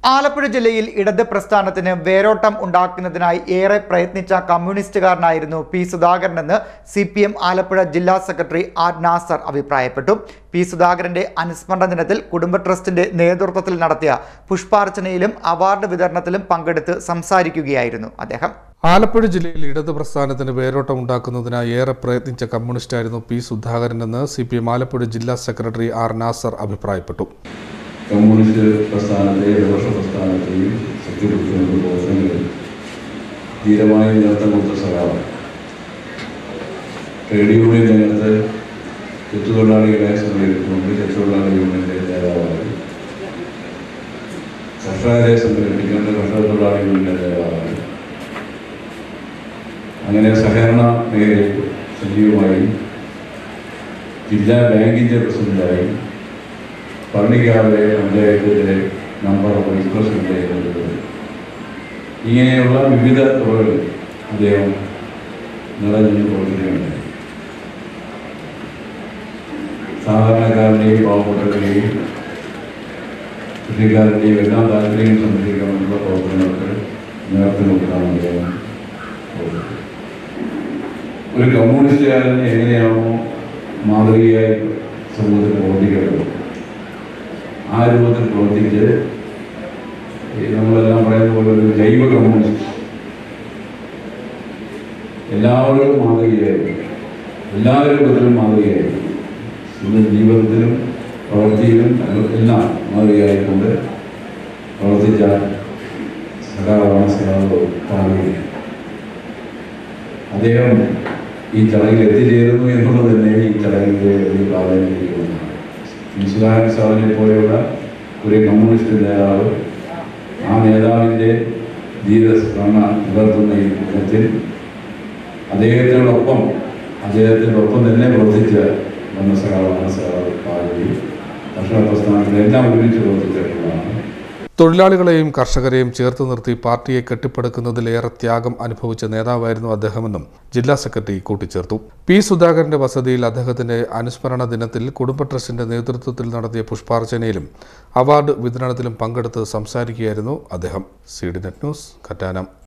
ആലപ്പുഴ ജില്ലയിൽ ഇടത് പ്രസ്ഥാനത്തിന് വേരോട്ടം ഉണ്ടാക്കുന്നതിനായി ഏറെ പ്രയത്നിച്ച കമ്മ്യൂണിസ്റ്റുകാരനായിരുന്നു പി സുധാകരനെന്ന് CPM ആലപ്പുഴ ജില്ലാ സെക്രട്ടറി ആർ നാസർ അഭിപ്രായപ്പെട്ടു. പി സുധാകരന്റെ അനുസ്മരണ ദിനത്തിൽ കുടുംബ ട്രസ്റ്റിന്റെ നേതൃത്വത്തിൽ നടത്തിയ പുഷ്പാർച്ചനയിലും അവാർഡ് വിതരണത്തിലും പങ്കെടുത്ത് സംസാരിക്കുകയായിരുന്നു അദ്ദേഹം. ആലപ്പുഴ ജില്ലയിൽ ഇടത് പ്രസ്ഥാനത്തിന് വേരോട്ടം ഉണ്ടാക്കുന്നതിനായി ഏറെ പ്രയത്നിച്ച കമ്മ്യൂണിസ്റ്റായിരുന്നു പി സുധാകരനെന്ന് CPM ആലപ്പുഴ ജില്ലാ സെക്രട്ടറി ആർ നാസർ അഭിപ്രായപ്പെട്ടു. കമ്മ്യൂണിസ്റ്റ് പ്രസ്ഥാനത്തെ ഇടതുപക്ഷ പ്രസ്ഥാനത്തെയും ശക്തിപ്പെടുത്തുന്ന പ്രവർത്തനങ്ങളിൽ ധീരമായി നേതൃത്വം കൊടുത്ത സഖാവ്. ട്രേഡ് യൂണിയൻ രംഗത്ത് ചെത്തുതൊഴിലാളികളെ സംഘടിപ്പിച്ചുകൊണ്ട് ചെത്തുതൊഴിലാളി യൂണിയൻ്റെ നേതാവായി, കർഷകരെ സംഘടിപ്പിക്കേണ്ട കർഷക തൊഴിലാളി യൂണിയൻ്റെ നേതാവായി, അങ്ങനെ സഹകരണ മേഖലയിൽ സജീവമായി ജില്ലാ ബാങ്കിൻ്റെ പ്രസിഡന്റായി, പള്ളിക്കാവിലെ പഞ്ചായത്തിലെ നമ്പർ വൈസ് പ്രസിഡന്റായി, ഇങ്ങനെയുള്ള വിവിധ തുറകളിൽ അദ്ദേഹം നിറഞ്ഞു പ്രവർത്തിക്കുകയുണ്ടായി. സാധാരണക്കാരൻ്റെയും പാവപ്പെട്ടവരുടെയും കൃഷിക്കാരൻ്റെയും എല്ലാ താല്പര്യങ്ങളും സംരക്ഷിക്കാനുള്ള പ്രവർത്തനങ്ങൾക്ക് നേതൃത്വം കൊടുക്കാണ് അദ്ദേഹം. ഒരു കമ്മ്യൂണിസ്റ്റുകാരന് എങ്ങനെയാണോ മാതൃകയായി സമൂഹത്തിൽ പ്രവർത്തിക്കേണ്ടത്, ആ രൂപത്തിൽ പ്രവർത്തിച്ച് നമ്മളെല്ലാം പറയുന്ന പോലെ ഒരു ജൈവ കമ്മ്യൂണിസ്റ്റ്, എല്ലാവരും മാതൃകയായിരുന്നു, എല്ലാ രൂപത്തിലും മാതൃകയായിരുന്നു, ജീവിതത്തിലും പ്രവൃത്തിയിലും എല്ലാം മാതൃകയായിക്കൊണ്ട് പ്രവർത്തിച്ച സഖാവാണ് സഖാവ് പാർവതി. അദ്ദേഹം ഈ ചടങ്ങിൽ എത്തിച്ചേരുന്നു എന്നുള്ളത് തന്നെ ഈ ചടങ്ങിൻ്റെ വലിയ പ്രാധാന്യത്തിരിക്കുന്നതാണ്. സുധാകരൻ സാറിനെ പോലെയുള്ള ഒരു കമ്മ്യൂണിസ്റ്റ് നേതാവ്, ആ നേതാവിൻ്റെ ധീരസ്മരണ പുലർത്തുന്ന ഈ ദിനത്തിൽ അദ്ദേഹത്തിനോടൊപ്പം തന്നെ പ്രവർത്തിച്ച വന്ന സഖാവാണ് സഖാവ് പാർവതി. കർഷക പ്രസ്ഥാനത്തിലെല്ലാം ഒരുമിച്ച് പ്രവർത്തിച്ചിട്ടുള്ളതാണ്. തൊഴിലാളികളെയും കർഷകരെയും ചേർത്ത് നിർത്തി പാർട്ടിയെ കെട്ടിപ്പടുക്കുന്നതിലേറെ ത്യാഗം അനുഭവിച്ച നേതാവായിരുന്നു അദ്ദേഹമെന്നും ജില്ലാ സെക്രട്ടറി കൂട്ടിച്ചേർത്തു. പി സുധാകരന്റെ വസതിയിൽ അദ്ദേഹത്തിന്റെ അനുസ്മരണ ദിനത്തിൽ കുടുംബ ട്രസ്റ്റിന്റെ നേതൃത്വത്തിൽ നടത്തിയ പുഷ്പാർച്ചനയിലും അവാർഡ് വിതരണത്തിലും പങ്കെടുത്ത് സംസാരിക്കുകയായിരുന്നു അദ്ദേഹം. CDNet news, Kattanam.